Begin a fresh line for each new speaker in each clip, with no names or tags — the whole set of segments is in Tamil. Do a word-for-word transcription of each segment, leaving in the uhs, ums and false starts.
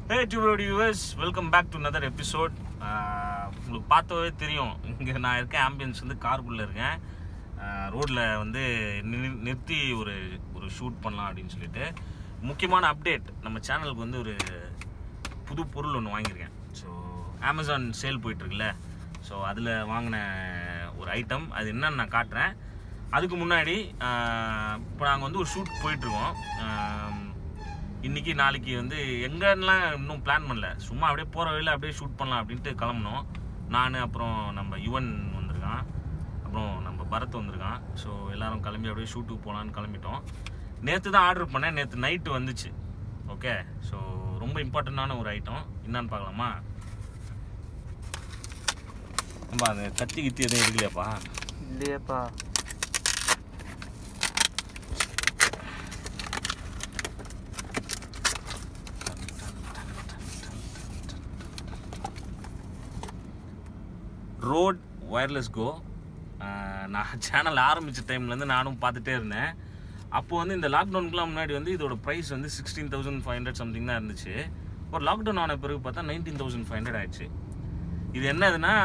Hey TUBERBUDDY viewers, welcome back to another episode. உங்களுக்கு பார்த்தாவே தெரியும் இங்கே நான் இருக்கேன். ஆம்பியன்ஸ் வந்து காருக்குள்ளே இருக்கேன். ரோட்டில் வந்து நிறுத்தி ஒரு ஒரு ஷூட் பண்ணலாம் அப்படின்னு சொல்லிட்டு முக்கியமான அப்டேட். நம்ம சேனலுக்கு வந்து ஒரு புது பொருள் ஒன்று வாங்கியிருக்கேன். ஸோ அமேசான் சேல் போயிட்டுருக்குல்ல, ஸோ அதில் வாங்கின ஒரு ஐட்டம். அது என்னன்னு நான் காட்டுறேன். அதுக்கு முன்னாடி இப்போ நாங்கள் வந்து ஒரு ஷூட் போயிட்டுருக்கோம். இன்றைக்கி நாளைக்கு வந்து எங்கேலாம் இன்னும் பிளான் பண்ணல, சும்மா அப்படியே போகிற வழியில் அப்படியே ஷூட் பண்ணலாம் அப்படின்ட்டு கிளம்புனோம். நான் அப்புறம் நம்ம யுவன் வந்திருக்கான், அப்புறம் நம்ம பரத் வந்திருக்கான். ஸோ எல்லோரும் கிளம்பி அப்படியே ஷூட்டுக்கு போகலான்னு கிளம்பிட்டோம். நேற்று தான் ஆர்டர் பண்ணேன், நேற்று நைட்டு வந்துச்சு. ஓகே, ஸோ ரொம்ப இம்பார்ட்டண்ட்டான ஒரு ஐட்டம். என்னான்னு பார்க்கலாமா? நம்ம அந்த கத்தி கித்தி எதுவும் இருக்கலையாப்பா?
இல்லையாப்பா.
Rode wireless go. நான் சேனல் ஆரம்பித்த டைம்லேருந்து நானும் பார்த்துட்டே இருந்தேன். அப்போது வந்து இந்த லாக்டவுனுக்குலாம் முன்னாடி வந்து இதோட ப்ரைஸ் வந்து sixteen thousand five hundred something தான் இருந்துச்சு. ஒரு லாக்டவுன் ஆன பிறகு பார்த்தா நைன்டீன் தௌசண்ட் ஃபைவ் ஹண்ட்ரட் ஆயிடுச்சு. இது என்னதுன்னா,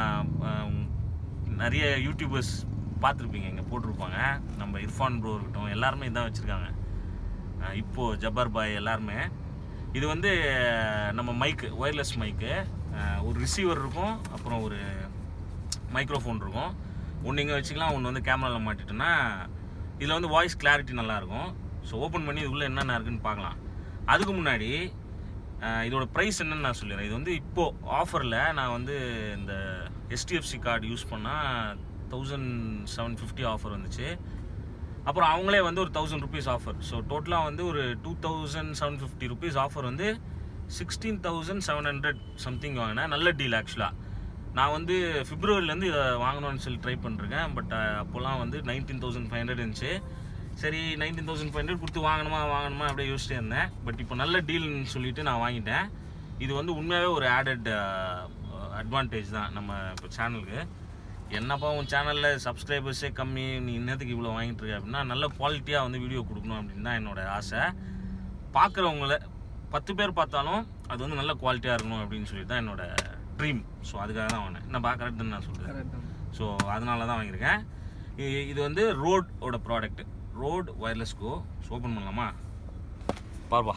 நிறைய யூடியூபர்ஸ் பார்த்துருப்பீங்க, இங்கே போட்டிருப்பாங்க. நம்ம இர்ஃபான் ப்ரோ இருக்கட்டும், எல்லாருமே இதான் வச்சுருக்காங்க. இப்போது ஜப்பர் பாய் எல்லாருமே. இது வந்து நம்ம மைக்கு, ஒயர்லெஸ் மைக்கு. ஒரு ரிசீவர் இருக்கும், அப்புறம் ஒரு மைக்ரோஃபோன் இருக்கும். ஒன்று இங்கே வச்சுக்கலாம், ஒன்று வந்து கேமராவில் மாட்டிட்டோன்னா இதில் வந்து வாய்ஸ் கிளாரிட்டி நல்லாயிருக்கும். ஸோ ஓப்பன் பண்ணி இதுக்குள்ளே என்னென்ன இருக்குதுன்னு பார்க்கலாம். அதுக்கு முன்னாடி இதோட ப்ரைஸ் என்னன்னு நான் சொல்லிடுறேன். இது வந்து இப்போது ஆஃபரில் நான் வந்து இந்த எஸ்டிஎஃப்சி கார்டு யூஸ் பண்ணால் தௌசண்ட் செவன் ஃபிஃப்டி ஆஃபர் வந்துச்சு. அப்புறம் அவங்களே வந்து ஒரு தௌசண்ட் ருபீஸ் ஆஃபர். ஸோ டோட்டலாக வந்து ஒரு two thousand seven fifty rupees offer வந்து sixteen thousand seven hundred something வாங்கினேன். நல்ல டீல் ஆக்சுவலாக. நான் வந்து பிப்ரவரிலேருந்து இதை வாங்கணும்னு சொல்லி ட்ரை பண்ணிருக்கேன். பட் அப்போல்லாம் வந்து நைன்டீன் தௌசண்ட் ஃபைவ் ஹண்ட்ரட் இருந்துச்சு. சரி, நைன்டீன் தௌசண்ட் ஃபைவ் ஹண்ட்ரட் கொடுத்து வாங்கணுமா வாங்கணுமா அப்படியே யோசிச்சிட்டே இருந்தேன். பட் இப்போ நல்ல டீல்னு சொல்லிட்டு நான் வாங்கிட்டேன். இது வந்து உண்மையாகவே ஒரு ஆடட் அட்வான்டேஜ் தான் நம்ம இப்போ சேனலுக்கு. என்னப்பா உன் சேனலில் சப்ஸ்கிரைபர்ஸே கம்மி, நீ இன்னத்துக்கு இவ்வளோ வாங்கிட்டு இருக்க அப்படின்னா, நல்ல குவாலிட்டியாக வந்து வீடியோ கொடுக்கணும் அப்படின்னு தான் என்னோடய ஆசை. பார்க்குறவங்கள பத்து பேர் பார்த்தாலும் அது வந்து நல்ல குவாலிட்டியாக இருக்கணும் அப்படின்னு சொல்லி தான் என்னோடய ட்ரீம். ஸோ அதுக்காக தான் வாங்கினேன். நான் பார்க்க கரெக்டுன்னு நான் சொல்கிறேன். ஸோ அதனால தான் வாங்கியிருக்கேன். இது வந்து ரோடோட product, Rode wireless go. So open பண்ணலாமா? பார்ப்பா.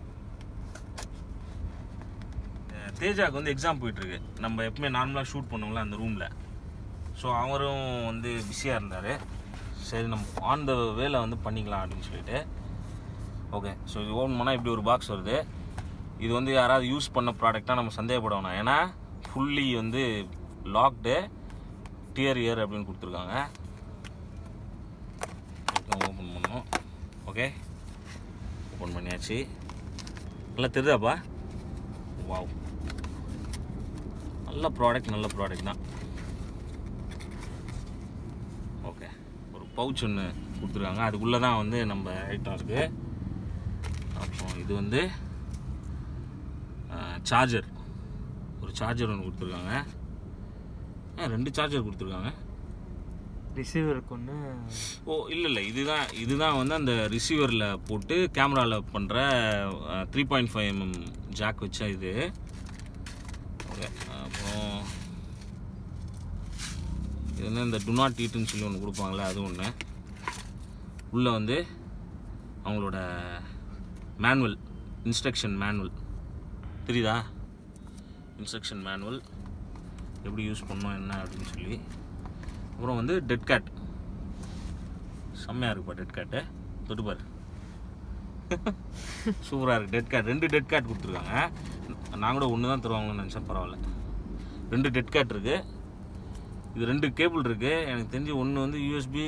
தேஜாவுக்கு வந்து எக்ஸாம் போயிட்டுருக்கு. நம்ம எப்பவுமே நார்மலாக ஷூட் பண்ணுவோம்ல அந்த ரூமில். ஸோ அவரும் வந்து பிஸியாக இருந்தார். சரி, நம்ம ஆன் த வேலை வந்து பண்ணிக்கலாம் அப்படின்னு சொல்லிட்டு. ஓகே, ஸோ இது ஓப்பன் பண்ணால் இப்படி ஒரு பாக்ஸ் வருது. இது வந்து யாராவது யூஸ் பண்ண ப்ராடக்டாக நம்ம சந்தேகப்படணும். ஏன்னா ஃபுல்லி வந்து லாக்டு, டியர் இயர் அப்படின்னு கொடுத்துருக்காங்க. ஓப்பன் பண்ணோம். ஓகே, ஓப்பன் பண்ணியாச்சு. நல்லா தெரியுதாப்பா? வாவ், நல்ல ப்ராடக்ட், நல்ல ப்ராடக்ட் தான். ஓகே, ஒரு பவுச் ஒன்று கொடுத்துருக்காங்க. அதுக்குள்ளே தான் வந்து நம்ம ஐட்டம் இருக்குது. அப்புறம் இது வந்து சார்ஜர், ஒரு சார்ஜர் ஒன்று கொடுத்துருக்காங்க. ரெண்டு சார்ஜர் கொடுத்துருக்காங்க.
ரிசீவருக்கு ஒன்று.
ஓ இல்லை இல்லை, இதுதான் இதுதான் வந்து அந்த ரிசீவரில் போட்டு கேமராவில் பண்ணுற three point five mm jack வச்சா இது. ஓகே, அப்புறம் இது வந்து இந்த டு நாட் ஈட்டுன்னு சொல்லி ஒன்று கொடுப்பாங்களே, அது ஒன்று. உள்ளே வந்து அவங்களோட மேனுவல், இன்ஸ்ட்ரக்ஷன் மேனுவல் தெரியுதா? இன்ஸ்ட்ரக்ஷன் மேனுவல் எப்படி யூஸ் பண்ணோம் என்ன அப்படின்னு சொல்லி. அப்புறம் வந்து டெட் கேட், செம்மையாக இருக்குப்பா டெட் கேட்டு. தொட்டுப்பார், சூப்பராக இருக்குது டெட் கேட். ரெண்டு டெட் கேட் கொடுத்துருக்காங்க. நான் கூட ஒன்று தான் தருவாங்கன்னு நினச்சேன், பரவாயில்ல. ரெண்டு டெட் கேட் இருக்குது. இது ரெண்டு கேபிள் இருக்குது. எனக்கு தெரிஞ்சு ஒன்று வந்து யூஎஸ்பி.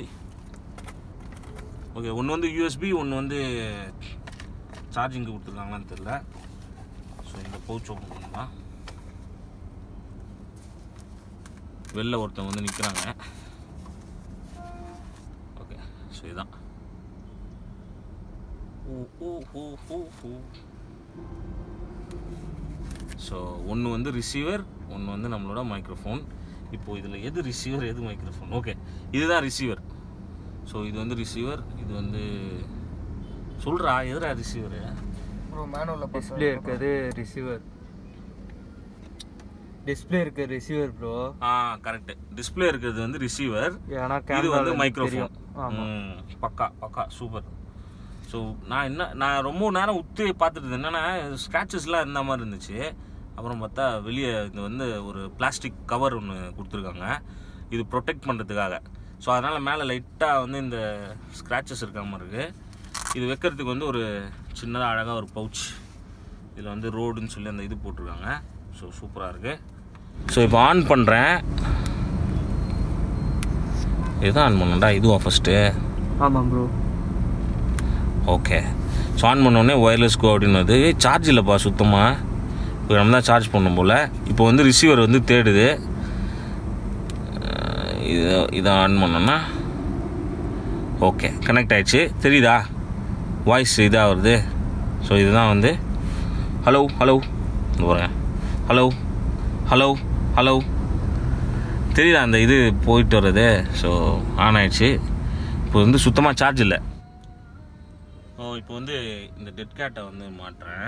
ஓகே, ஒன்று வந்து யூஎஸ்பி, ஒன்று வந்து சார்ஜிங்கு கொடுத்துருக்காங்களான்னு தெரியல. ஸோ இந்த பவுச் ஓப்பன் பண்ணலாம். வெளில ஒருத்தவங்க வந்து நிற்கிறாங்க. ஓகே, ஸோ இதுதான். ஸோ ஒன்று வந்து ரிசீவர், ஒன்று வந்து நம்மளோட மைக்ரோஃபோன். இப்போது இதில் எது ரிசீவர் எது மைக்ரோஃபோன்? ஓகே, இதுதான் ரிசீவர். ஸோ இது வந்து ரிசீவர், இது வந்து சொல்கிறா எதிரா ரிசீவரு
ப்ரோ மேனுவல்ல
டிஸ்ப்ளே இருக்குது ரிசீவர் டிஸ்ப்ளே இருக்கு ரிசீவர் ப்ரோ
ஆ கரெக்ட் டிஸ்ப்ளே இருக்குது வந்து ரிசீவர்
ஏனா
இது வந்து
கேமரா
மைக்ரோஃபோன்
ஆமா
பக்கா பக்கா சூப்பர் ஸோ நான் என்ன நான் ரொம்ப நேரம் உத்து பார்த்துட்டு என்னன்னா ஸ்க்ராச்சஸ்லாம் இருந்த மாதிரி இருந்துச்சு அப்புறம் பார்த்தா வெளியே இது வந்து ஒரு பிளாஸ்டிக் கவர் ஒன்று கொடுத்துருக்காங்க இது ப்ரொடெக்ட் பண்ணுறதுக்காக ஸோ அதனால் மேலே லைட்டாக வந்து இந்த ஸ்க்ராச்சஸ் இருக்க மாதிரி இருக்குது இது வைக்கிறதுக்கு வந்து ஒரு சின்னதாக அழகாக ஒரு பவுச் இதில் வந்து ரோடுன்னு சொல்லி அந்த இது போட்டிருக்காங்க ஸோ சூப்பராக இருக்குது ஸோ இப்போ ஆன் பண்ணுறேன் இதுதான் ஆன் பண்ணண்டா இதுவா ஃபஸ்ட்டு
ஆமாம் ப்ரோ
ஓகே ஸோ ஆன் பண்ணோடனே ஒயர்லெஸ் கோ அப்படின்னு வருது சார்ஜ் இல்லைப்பா சுத்தமாக இப்போ நம்ம தான் சார்ஜ் பண்ணும் போல் இப்போ வந்து ரிசீவர் வந்து தேடுது இது இதை ஆன் பண்ணோன்னா ஓகே கனெக்ட் ஆகிடுச்சு தெரியுதா வாய்ஸ் இதாக வருது ஸோ இதுதான் வந்து ஹலோ ஹலோ போகிறேன் ஹலோ ஹலோ ஹலோ தெரியுதா அந்த இது போயிட்டு வர்றது ஸோ ஆன் ஆயிடுச்சு இப்போ வந்து சுத்தமாக சார்ஜ் இல்லை ஓ இப்போ வந்து இந்த டெட் கேட்டை வந்து மாட்டுறேன்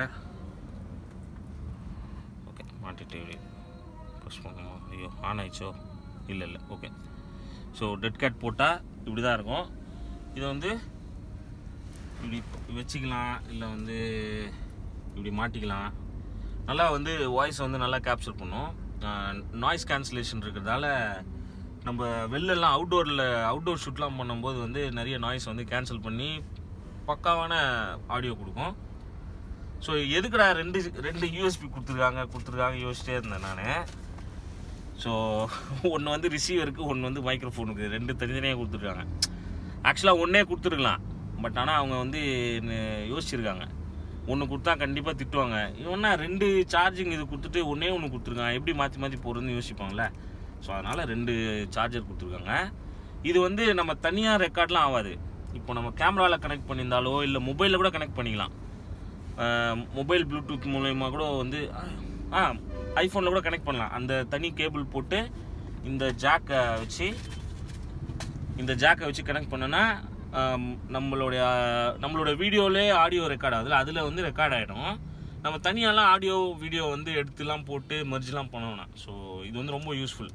ஓகே மாட்டிட்டு ப்ரெஸ் பண்ணுமா ஐயோ ஆன் ஆயிடுச்சோ இல்லை இல்லை ஓகே ஸோ டெட் கேட் போட்டால் இப்படி தான் இருக்கும் இதை வந்து இப்படி வச்சுக்கலாம் இல்லை வந்து இப்படி மாட்டிக்கலாம் நல்லா வந்து வாய்ஸ் வந்து நல்லா கேப்சர் பண்ணும் நாய்ஸ் கேன்சலேஷன் இருக்கிறதால நம்ம வெளிலலாம் அவுட்டோரில் அவுட்டோர் ஷூட்லாம் பண்ணும்போது வந்து நிறைய நாய்ஸ் வந்து கேன்சல் பண்ணி பக்காவான ஆடியோ கொடுக்கும் ஸோ எதுக்குடா ரெண்டு ரெண்டு யூஎஸ்பி கொடுத்துருக்காங்க கொடுத்துருக்காங்க யோசிச்சிட்டே இருந்தேன் நான் ஸோ ஒன்று வந்து ரிசீவருக்கு ஒன்று வந்து மைக்ரோஃபோனுக்கு ரெண்டு தனித்தனியாக கொடுத்துருக்காங்க ஆக்சுவலாக ஒன்றே கொடுத்துருக்கலாம் பட் ஆனால் அவங்க வந்து யோசிச்சிருக்காங்க ஒன்று கொடுத்தா கண்டிப்பாக திட்டுவாங்க இவன்னா ரெண்டு சார்ஜிங் இது கொடுத்துட்டு ஒன்றே ஒன்று கொடுத்துருக்காங்க எப்படி மாற்றி மாற்றி போகிறதுன்னு யோசிப்பாங்களே ஸோ அதனால் ரெண்டு சார்ஜர் கொடுத்துருக்காங்க இது வந்து நம்ம தனியாக ரெக்கார்ட்லாம் ஆகாது இப்போ நம்ம கேமராவில் கனெக்ட் பண்ணியிருந்தாலோ இல்லை மொபைலில் கூட கனெக்ட் பண்ணிக்கலாம் மொபைல் ப்ளூடூத் மூலயமா கூட வந்து ஆ ஐஃபோனில் கூட கனெக்ட் பண்ணலாம் அந்த தனி கேபிள் போட்டு இந்த ஜாக்கை வச்சு இந்த ஜாக்கை வச்சு கனெக்ட் பண்ணோன்னா நம்மளுடைய நம்மளோட வீடியோவிலே ஆடியோ ரெக்கார்ட் ஆகுதுல அதில் வந்து ரெக்கார்ட் ஆகிடும் நம்ம தனியாலாம் ஆடியோ வீடியோ வந்து எடுத்துலாம் போட்டு மெர்ஜ்லாம் பண்ணோம்னா ஸோ இது வந்து ரொம்ப யூஸ்ஃபுல்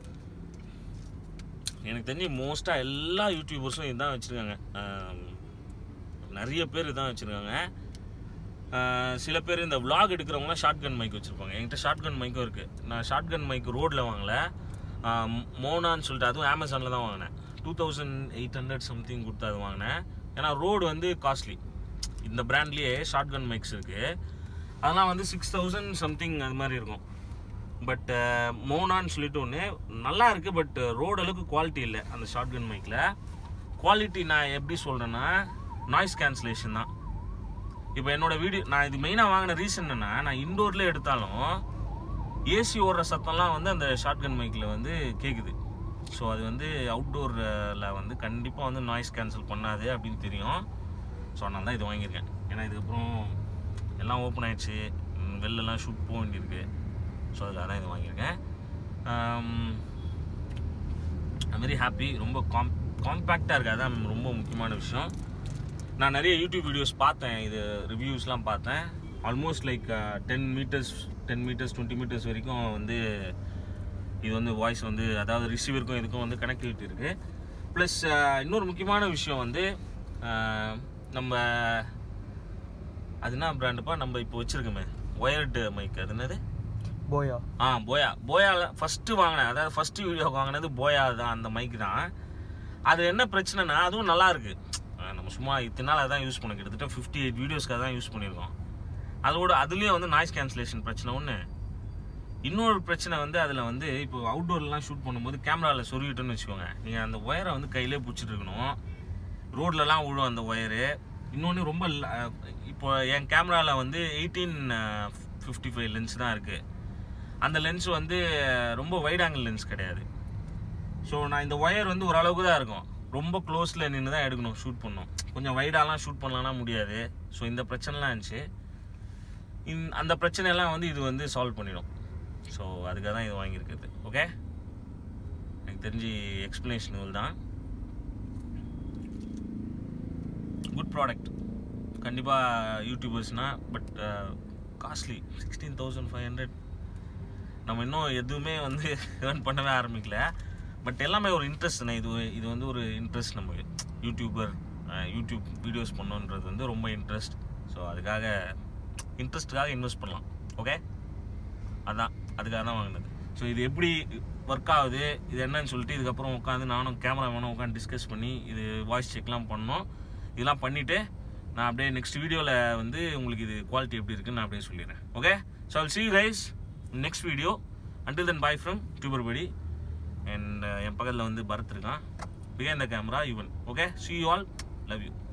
எனக்கு தெரிஞ்சு மோஸ்ட்டாக எல்லா யூடியூபர்ஸும் இதுதான் வச்சுருக்காங்க நிறைய பேர் இதுதான் வச்சுருக்காங்க சில பேர் இந்த விளாக் எடுக்கிறவங்களாம் ஷார்ட் கன் மைக் வச்சுருப்பாங்க என்கிட்ட ஷார்ட் கன் மைக்கும் இருக்குது நான் ஷார்ட் கன் மைக் ரோட்டில் வாங்கலை மோனான்னு சொல்லிட்டு அதுவும் அமேசானில் தான் வாங்கினேன் two thousand eight hundred something கொடுத்து அது வாங்கினேன் ஏன்னா ரோடு வந்து காஸ்ட்லி இந்த பிராண்ட்லேயே ஷார்ட் கன் மைக்ஸ் இருக்குது அதெல்லாம் வந்து சிக்ஸ் தௌசண்ட் சம்திங் அது மாதிரி இருக்கும் பட் மோனான்னு சொல்லிட்டு ஒன்று நல்லா இருக்குது பட் ரோடு அளவுக்கு குவாலிட்டி இல்லை அந்த ஷார்ட் கன் மைக்கில் குவாலிட்டி நான் எப்படி சொல்கிறேன்னா நாய்ஸ் கேன்சலேஷன் தான் இப்போ என்னோடய வீடியோ நான் இது மெயினாக வாங்கின ரீசன் என்னென்னா நான் இன்டோர்லேயே எடுத்தாலும் ஏசி ஓடுற சத்தம்லாம் வந்து அந்த ஷார்ட் கன் மைக்கில் வந்து கேட்குது ஸோ அது வந்து அவுட்டோரில் வந்து கண்டிப்பாக வந்து நாய்ஸ் கேன்சல் பண்ணாது அப்படின்னு தெரியும் ஸோ அதனால தான் இது வாங்கியிருக்கேன் ஏன்னா இதுக்கப்புறம் எல்லாம் ஓப்பன் ஆகிடுச்சு வெளிலலாம் ஷூட் போக வேண்டியிருக்கு ஸோ அதுக்காக தான் இது வாங்கியிருக்கேன் ஐம் வெரி ஹாப்பி ரொம்ப காம் காம்பேக்டாக இருக்குது அதான் ரொம்ப முக்கியமான விஷயம் நான் நிறைய யூடியூப் வீடியோஸ் பார்த்தேன் இது ரிவ்யூஸ்லாம் பார்த்தேன் almost like ten metres ten metres twenty metres வரைக்கும் வந்து இது வந்து வாய்ஸ் வந்து அதாவது ரிசீவருக்கும் இதுக்கும் வந்து கனெக்டிவிட்டி இருக்குது ப்ளஸ் இன்னொரு முக்கியமான விஷயம் வந்து நம்ம அது என்ன பிராண்டுப்பா நம்ம இப்போ வச்சுருக்கோமே ஒயர்டு மைக் அது என்னது
போயா
ஆ போயா போயாவில் ஃபஸ்ட்டு வாங்கினேன் அதாவது ஃபஸ்ட்டு வீடியோ வாங்கினது போயா தான் அந்த மைக் தான் அது என்ன பிரச்சனைனா அதுவும் நல்லாயிருக்கு நம்ம சும்மா இத்தனை நாள் அதான் யூஸ் பண்ண கிட்டத்தட்ட ஃபிஃப்டி எயிட் வீடியோஸ்க்காக தான் யூஸ் பண்ணியிருக்கோம் அதோட அதுலேயும் வந்து நாய்ஸ் கேன்சலேஷன் பிரச்சனை ஒன்று இன்னொரு பிரச்சனை வந்து அதில் வந்து இப்போ அவுட்டோர்லாம் ஷூட் பண்ணும்போது கேமராவில் சொருகிட்டோன்னு வச்சுக்கோங்க நீங்கள் அந்த ஒயரை வந்து கையிலே பிடிச்சிட்டு இருக்கணும் ரோட்லலாம் விழும் அந்த ஒயரு இன்னொன்று ரொம்ப இப்போ என் கேமராவில் வந்து எயிட்டீன் ஃபிஃப்டி ஃபைவ் லென்ஸ் தான் இருக்குது அந்த லென்ஸ் வந்து ரொம்ப வைட் ஆங்கிள் லென்ஸ் கிடையாது ஸோ நான் இந்த ஒயர் வந்து ஓரளவுக்கு தான் இருக்கும் ரொம்ப க்ளோஸில் நின்று தான் எடுக்கணும் ஷூட் பண்ணணும் கொஞ்சம் வைடாலாம் ஷூட் பண்ணலாம்னா முடியாது ஸோ இந்த பிரச்சனைலாம் இருந்துச்சு இந் அந்த பிரச்சனையெல்லாம் வந்து இது வந்து சால்வ் பண்ணிடும் ஸோ அதுக்காக தான் இது வாங்கியிருக்குது ஓகே எனக்கு தெரிஞ்சு எக்ஸ்ப்ளனேஷன் தான் குட் ப்ராடக்ட் கண்டிப்பாக யூடியூபர்ஸ்னால். But costly sixteen thousand five hundred நம்ம இன்னும் எதுவுமே வந்து ஏர்ன் பண்ணவே ஆரம்பிக்கல. பட் எல்லாமே ஒரு இன்ட்ரெஸ்ட் தானே. இது இது வந்து ஒரு இன்ட்ரெஸ்ட் நமக்கு. யூடியூபர் யூடியூப் வீடியோஸ் பண்ணணுன்றது வந்து ரொம்ப இன்ட்ரெஸ்ட். ஸோ அதுக்காக இன்ட்ரெஸ்ட்டுக்காக இன்வெஸ்ட் பண்ணலாம். ஓகே, அதான் அதுக்காக தான் வாங்கினது. ஸோ இது எப்படி ஒர்க் ஆகுது, இது என்னன்னு சொல்லிட்டு இதுக்கப்புறம் உட்காந்து நானும் கேமரா வேணும் உட்காந்து டிஸ்கஸ் பண்ணி இது வாய்ஸ் செக்லாம் பண்ணோம். இதெல்லாம் பண்ணிவிட்டு நான் அப்படியே நெக்ஸ்ட் வீடியோவில் வந்து உங்களுக்கு இது குவாலிட்டி எப்படி இருக்குன்னு நான் அப்படியே சொல்லிடுறேன். Okay, so I'll see you guys next video. Until then, bye from TUBERBUDDY. And என் பக்கத்தில் வந்து பரத் இருக்கான். Behind the camera, Yuvan. Okay, see you all. Love you.